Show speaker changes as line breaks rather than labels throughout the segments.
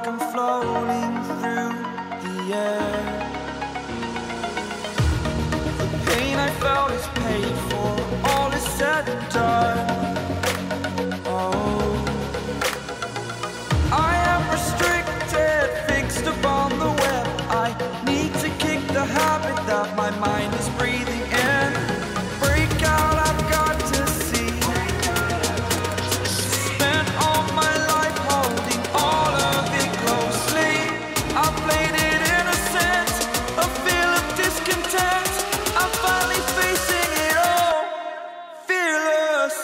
like I'm floating through the air. The pain I felt is paid for, all is said and done. Oh, I am restricted, fixed upon the web. I need to kick the habit that my mind is breathing in. Break out, I've got to see. Spent all my life holding all of it closely. I played it innocent, a feel of discontent. I'm finally facing it all, fearless.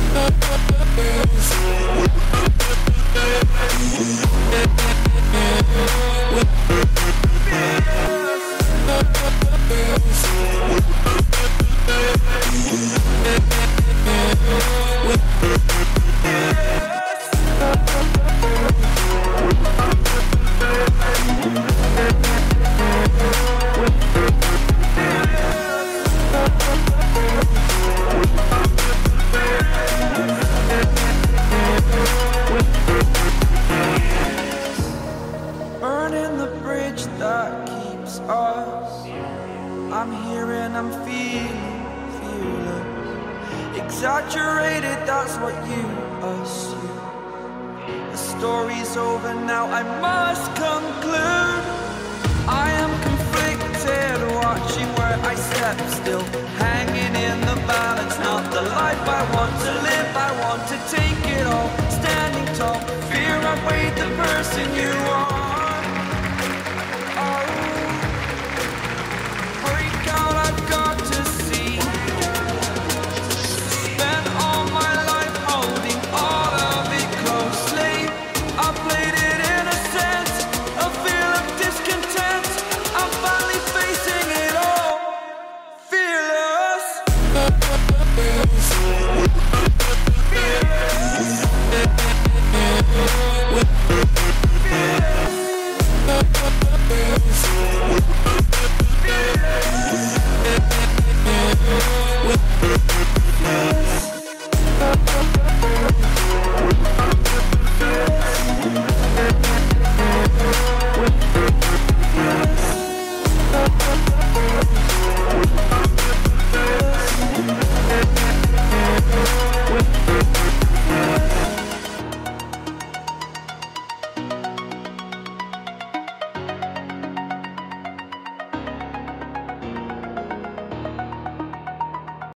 Burning the bridge that keeps us. I'm here and I'm feeling fearless. Exaggerated, that's what you assume. The story's over now, I must conclude. I am conflicted, watching where I step still, hanging in the balance. Not the life I want to live, I want to take it all. Standing tall, fear outweighed the person you are.
With